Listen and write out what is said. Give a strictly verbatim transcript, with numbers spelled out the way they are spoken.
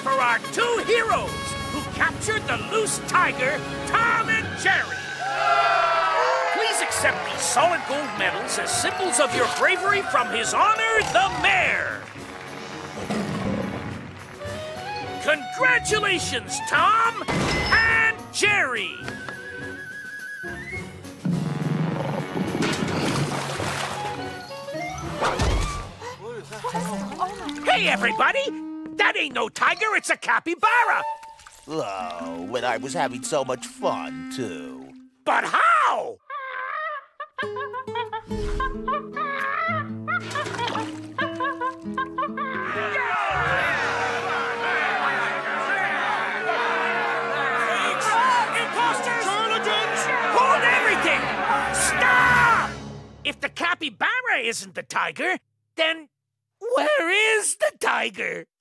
for our two heroes who captured the loose tiger, Tom and Jerry. Please accept these solid gold medals as symbols of your bravery from His Honor, the Mayor. Congratulations, Tom and Jerry. Hey, everybody! That ain't no tiger, it's a capybara! Oh, when I was having so much fun, too. But how? Imposters! Charlatans! Hold everything! Stop! If the capybara isn't the tiger, then where is the tiger?